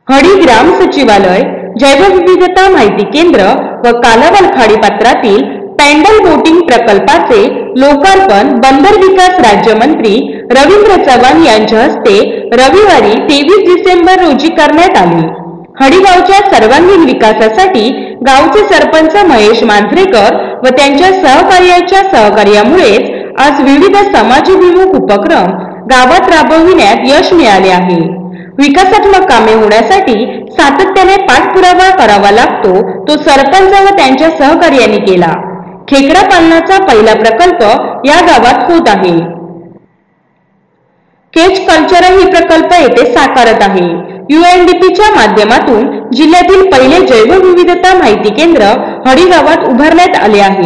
हडी ग्राम सचिवालय, जैवविविधता माहिती केंद्र व कालावल खाडीपात्रातील पॅन्डल बोटिंग प्रकल्पाचे लोकार्पण बंदर विकास राज्यमंत्री रवींद्र चव्हाण यांच्या हस्ते रविवारी 23 डिसेंबर रोजी करण्यात आले। हडीगावच्या सर्वांगीण विकासासाठी गावचे सरपंच महेश मांजरेकर व त्यांच्या सहकार्याच्या सहकार्यामुळेच आज विविध समाजोन्मुख उपक्रम गावात राबविण्यात यश मिळाले आहे। विकासात्मक कामे होण्यासाठी सातत्याने पाठपुरावा करावा लागतो, तो सरपंच व त्यांच्या सहकार्याने केला। खेकडा पालनाचा पहिला प्रकल्प या गावात होत आहे। केज कल्चर ही प्रकल्प येथे साकारत आहे। UNDPच्या माध्यमातून जिल्ह्यातील पहिले जैवविविधता माहिती केंद्र हडी गावात उभारण्यात आले आहे।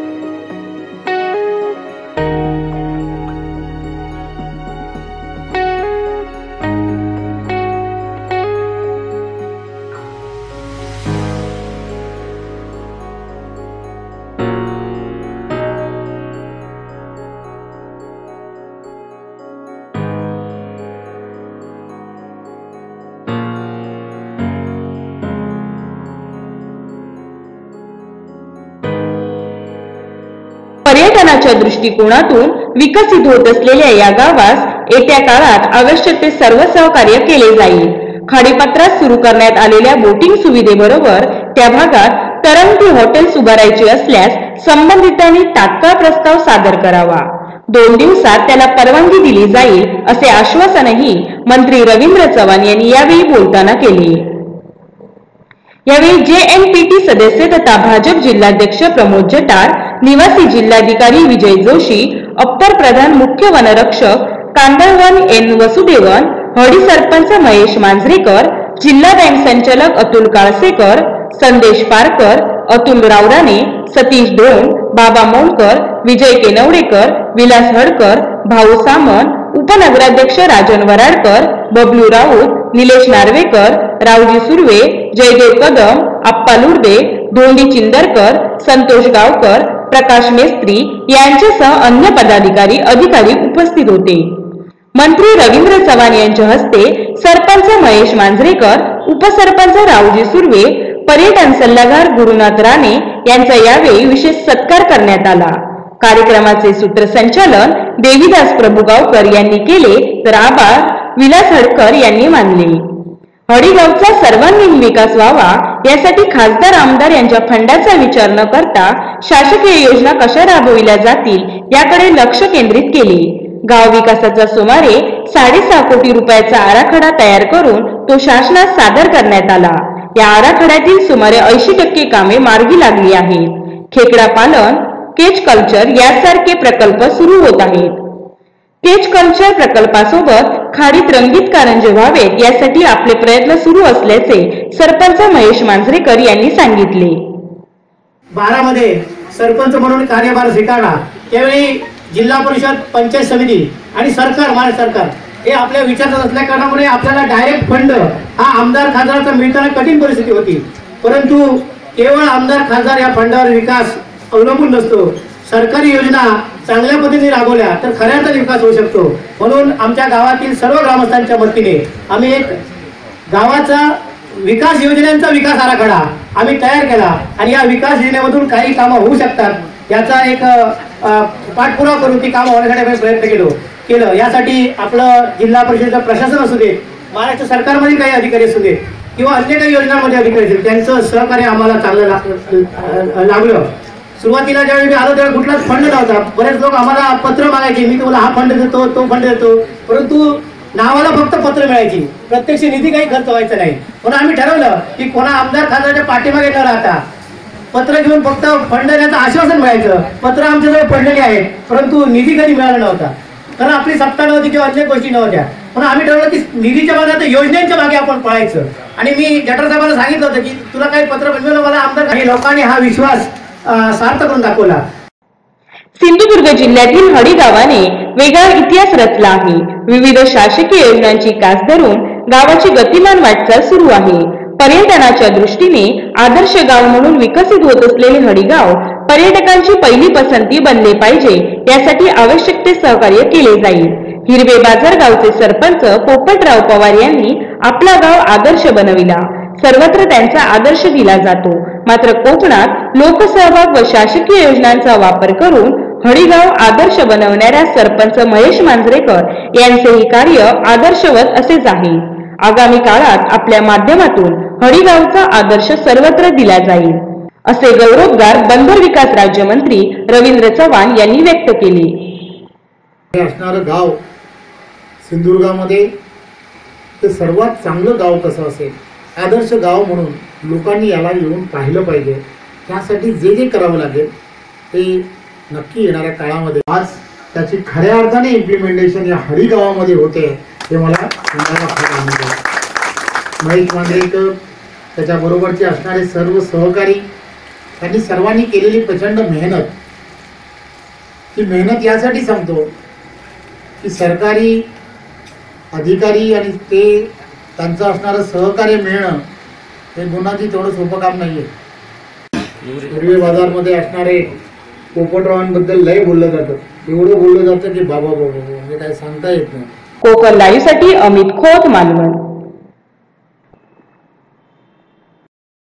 पर्यटनाच्या दृष्टिकोनातून विकसित होत असलेल्या या गावास येत्या काळात आवश्यक ते सर्व सहकार्य केले जाईल। खाडीपात्रात सुरू करण्यात आलेल्या बोटिंग सुविधेबरोबर त्या भागात तरंगती हॉटेल्स उभारायची असल्यास संबंधितांनी तात्काळ प्रस्ताव सादर करावा। 2 दिवसात त्याला परवानगी दिली जाईल असे आश्वासनही मंत्री रवींद्र चव्हाण यांनी यावेळी बोलताना केले। यावेळी JNPT सदस्य तथा भाजप जिल्हाध्यक्ष प्रमोद जटार, निवासी जिल्हाधिकारी विजय जोशी, अप्पर प्रधान मुख्य वनरक्षक कांदळवन N वसुदेवन, हडी सरपंच महेश मांजरेकर, जिल्हा बँक संचालक अतुल काळसेकर, संदेश पारकर, अतुल रावराणे, सतीश ढोण, बाबा मोंडकर, विजय केनवडेकर, विलास हडकर, भाऊ सामंत, उपनगराध्यक्ष राजन वराडकर, बबलू राऊत, निलेश नार्वेकर, रावजी सुर्वे, जयदेव कदम, आप्पा लुर्दे, धोंडी चिंदरकर, संतोष गावकर, प्रकाश मेस्त्री यांच्यासह अन्य पदाधिकारी अधिकारी उपस्थित होते। मंत्री रवींद्र चव्हाण यांच्या हस्ते सरपंच महेश मांजरेकर, उपसरपंच रावजी सुर्वे, पर्यटन सल्लागार गुरुनाथ राणे यांचा यावेळी विशेष सत्कार करण्यात आला। कार्यक्रमाचे सूत्रसंचालन देवीदास प्रभुगावकर यांनी केले, तर आभार विलास हडकर यांनी मानले। हडीगावचा सर्वांगीण विकास व्हावा यासाठी खासदार आमदार यांच्या फंडाचा विचार न करता शासकीय योजना कशा राबविल्या जातील याकडे लक्ष केंद्रित केले। गाव विकासाचा सुमारे 6.5 कोटी रुपयाचा आराखडा तयार करून तो शासनास सादर करण्यात आला। या आराखड्यातील सुमारे 80% कामे मार्गी लागली आहेत। खेकडा पालन, केज कल्चर यासारखे प्रकल्प सुरू होत आहेत। केज कल्चर प्रकल्पासोबत खाडीत रंगीत कारंजे व्हावेत यासाठी आपले प्रयत्न सुरू असल्याचे सरपंच महेश मांजरेकर यांनी सांगितले। 12 मध्ये सरपंच म्हणून कार्यभार स्वीकारला त्यावेळी जिल्हा परिषद, पंचायत समिती आणि सरकार, महाराष्ट्र सरकार हे आपल्या विचारात असल्या कारणामुळे आपल्याला डायरेक्ट फंड हा आमदार खासदाराचा मिळताना कठीण परिस्थिती होती। परंतु केवळ आमदार खासदार या फंडावर विकास अवलंबून नसतो। सरकारी योजना चांगल्या पद्धतीने राबवल्या तर खऱ्या अर्थाने विकास होऊ शकतो। म्हणून आमच्या गावातील सर्व ग्रामस्थांच्या मदतीने आम्ही एक गावाचा विकास योजनांचा विकास आराखडा आम्ही तयार केला आणि या विकास योजनेमधून काही कामं होऊ शकतात याचा एक पाठपुरावा करून ती कामं होण्यासाठी आम्ही प्रयत्न केलं। यासाठी आपलं जिल्हा परिषदेचं प्रशासन असू दे, महाराष्ट्र सरकारमध्ये काही अधिकारी असू दे किंवा अन्य काही योजनांमध्ये अधिकारी असतील, त्यांचं सहकार्य आम्हाला चांगलं लागलं। सुरुवातीला ज्यावेळी मी आलो त्यावेळी कुठलाच फंड नव्हता। बरेच लोक आम्हाला पत्र मागायचे, मी तुम्हाला हा फंड देतो, तो फंड देतो, परंतु नावाला फक्त पत्र मिळायची, प्रत्यक्ष निधी काही खर्च व्हायचा नाही। म्हणून आम्ही ठरवलं की कोणा आमदार खासदाराच्या पाठीमागे न राहता पत्र घेऊन फक्त फंड देण्याचं आश्वासन मिळायचं। पत्र आमच्याजवळ पडलेली आहेत, परंतु निधी कधी मिळाला नव्हता, कारण आपली सत्ता नव्हती किंवा अन्य गोष्टी नव्हत्या। म्हणून आम्ही ठरवलं की निधीच्या मागे योजनेच्या मागे आपण पळायचं। आणि मी जटार साहेबांना सांगितलं होतं की तुला काही पत्र बनवलं मला आमदार, काही लोकांनी हा विश्वास सार्थ करून दाखवला। सिंधुदुर्ग जिल्ह्यातील हडी गावाने वेगळा इतिहास रचला आहे। विविध शासकीय योजनांची कास धरून गावाची गतिमान वाटचाल सुरू आहे। पर्यटनाच्या दृष्टीने आदर्श गाव म्हणून विकसित होत असलेले हडीगाव पर्यटकांची पहिली पसंती बनले पाहिजे यासाठी आवश्यक ते सहकार्य केले जाईल। हिरवे बाजार गावचे सरपंच पोपटराव पवार यांनी आपला गाव आदर्श बनविला. सर्वत्र त्यांचा आदर्श दिला जातो. मात्र कोकणात लोकसहभाग व शासकीय योजनांचा वापर करून हळीगाव आदर्श बनवणाऱ्या सरपंच महेश मांजरेकर यांचेही कार्य आदर्शवत असेच आहे. आगामी काळात आपल्या माध्यमातून हळीगावचा आदर्श सर्वत्र दिला जाईल, असे गौरवोद्गार बंदर विकास राज्यमंत्री रवींद्र चव्हाण यांनी व्यक्त केले. असणारं गाव सिंधुदुर्गामध्ये ते सर्वात चांगलं गाव कसं असेल, आदर्श गाव म्हणून लोकांनी याला येऊन पाहिलं पाहिजे. त्यासाठी जे जे करावं लागेल ते नक्की येणाऱ्या काळामध्ये आज त्याची खऱ्या अर्थाने इम्प्लिमेंटेशन या हळी गावामध्ये होते हे मला सांगायला खूप आनंद आहे. महेश मांजरेकर त्याच्याबरोबरचे असणारे सर्व सहकारी त्यांनी सर्वांनी केलेली प्रचंड मेहनत, ही मेहनत यासाठी सांगतो की सरकारी अधिकारी आणि ते त्यांचं असणारं सहकार्य मिळणं हे गुणाची तेवढं सोपं काम नाही आहे. हिरवे बाजारमध्ये असणारे पोपटरावांबद्दल लय बोललं जातं, एवढं बोललं जातं की बाबा बाबा म्हणजे काय सांगता येत नाही. कोकण लाईव्हसाठी अमित खोत, मालवण.